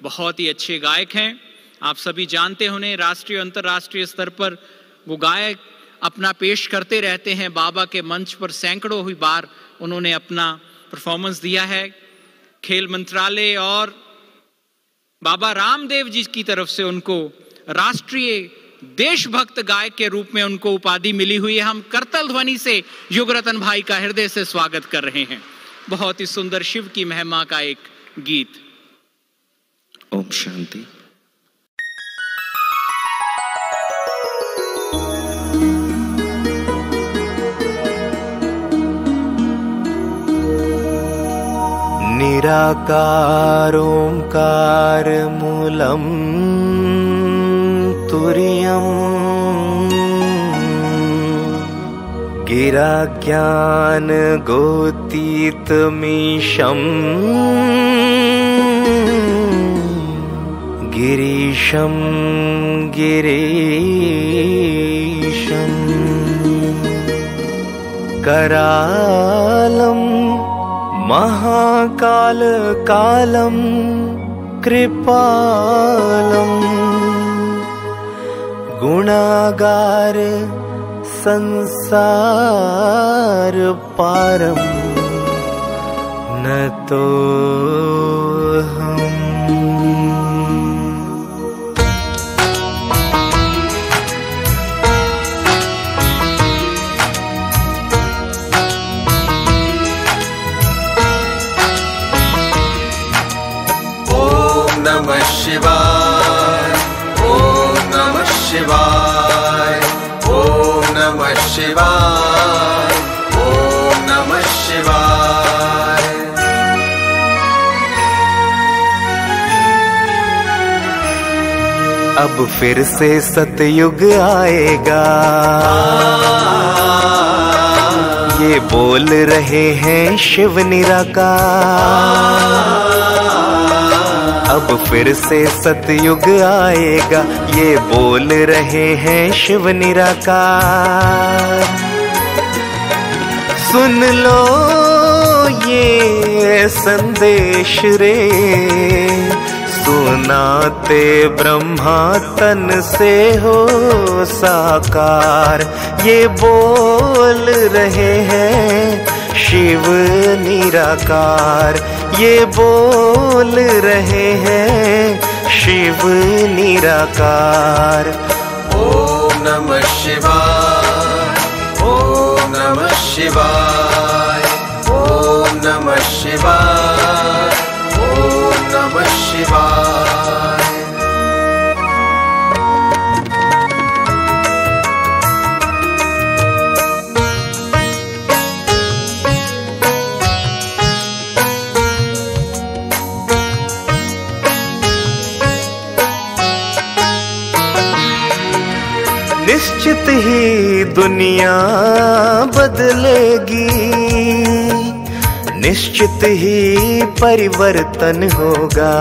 बहुत ही अच्छे गायक हैं। आप सभी जानते होंगे राष्ट्रीय अंतर्राष्ट्रीय स्तर पर वो गायक अपना पेश करते रहते हैं। बाबा के मंच पर सैकड़ों ही बार उन्होंने अपना परफॉर्मेंस दिया है। खेल मंत्रालय और बाबा रामदेव जी की तरफ से उनको राष्ट्रीय देशभक्त गायक के रूप में उनको उपाधि मिली हुई है। हम करतल ध्वनि से युगरतन भाई का हृदय से स्वागत कर रहे हैं। बहुत ही सुंदर शिव की महिमा का एक गीत। ओम शांति। निराकार ओंकार मूलम तुर्यम् गिरा ज्ञान गोतीतमीशम् गिरीशं गिरीशम् करालम् महाकाल कालम कृपालम गुणागार संसार पारम न तो हम। नमः शिवाय, ओम नमः शिवाय, ओम नमः शिवाय, ओम नमः शिवाय। अब फिर से सतयुग आएगा, ये बोल रहे हैं शिव निराकार। अब फिर से सतयुग आएगा, ये बोल रहे हैं शिव निराकार। सुन लो ये संदेश रे, सुनाते ब्रह्मा तन से हो साकार। ये बोल रहे हैं शिव निराकार, ये बोल रहे हैं शिव निराकार। ओम नमः शिवाय, ओम नमः शिवाय, ओम नमः शिवाय, ओम नमः शिवाय। निश्चित ही दुनिया बदलेगी, निश्चित ही परिवर्तन होगा।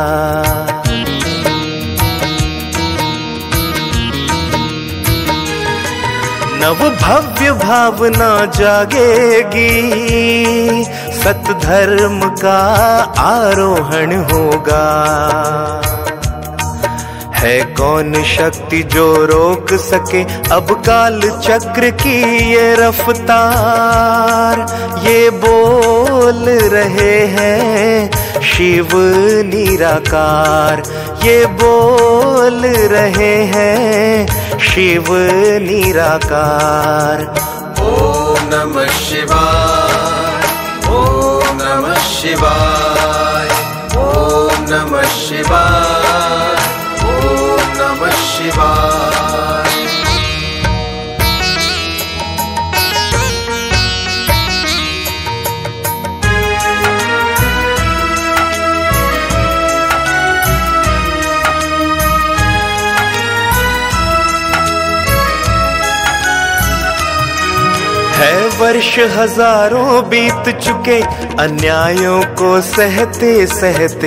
नव भव्य भावना जागेगी, सत धर्म का आरोहण होगा। है कौन शक्ति जो रोक सके अब काल चक्र की ये रफ्तार। ये बोल रहे हैं शिव निराकार, ये बोल रहे हैं शिव निराकार। ओम नमः शिवाय, ओम नमः शिवाय, ओम नमः शिवाय, ओम नमः शिवाय। है वर्ष हजारों बीत चुके अन्यायों को सहते सहते,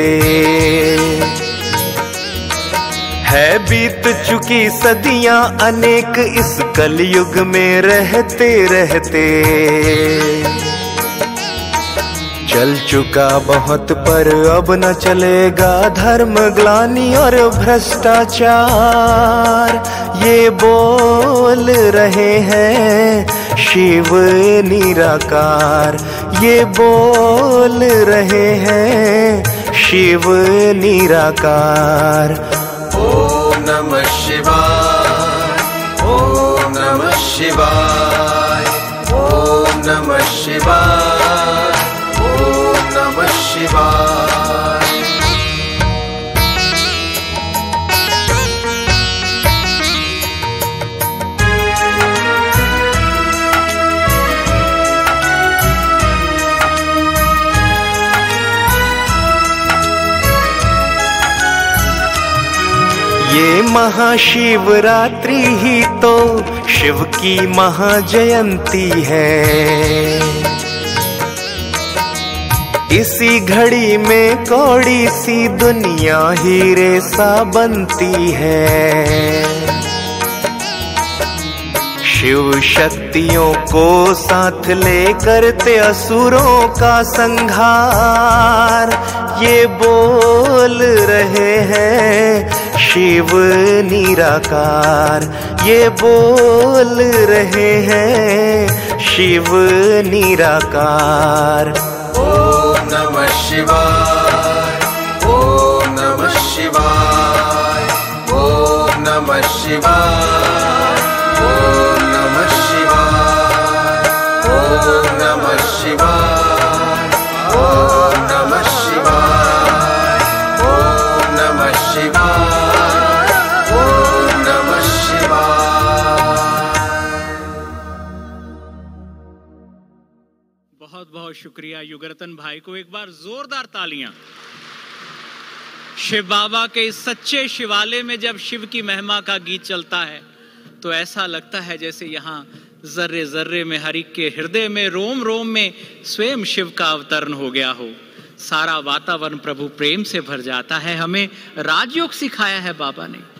है बीत चुकी सदियां अनेक इस कलयुग में रहते रहते। चल चुका बहुत पर अब न चलेगा धर्म ग्लानि और भ्रष्टाचार। ये बोल रहे हैं शिव निराकार, ये बोल रहे हैं शिव निराकार। ओम नमः शिवाय, ओम नमः शिवाय, ओम नमः शिवाय, ओम नमः शिवाय। ये महाशिवरात्रि ही तो शिव की महाजयंती है। इसी घड़ी में कौड़ी सी दुनिया हीरे सा बनती है। शिव शक्तियों को साथ ले करते असुरों का संहार। ये बोल रहे हैं शिव निराकार, ये बोल रहे हैं शिव निराकार। ओम नमः शिवाय, ओम नमः शिवाय, ओम नमः शिवाय, ओम नमः शिवाय, ओम नमः शिवाय, ओम नमः शिवाय, ओम नमः शिवाय, ओम नमः शिवाय। बहुत बहुत शुक्रिया युगरतन भाई को। एक बार जोरदार तालियां। शिव बाबा के इस सच्चे शिवालय में जब शिव की महिमा का गीत चलता है तो ऐसा लगता है जैसे यहाँ जर्रे जर्रे में हरि के हृदय में रोम रोम में स्वयं शिव का अवतरण हो गया हो। सारा वातावरण प्रभु प्रेम से भर जाता है। हमें राजयोग सिखाया है बाबा ने।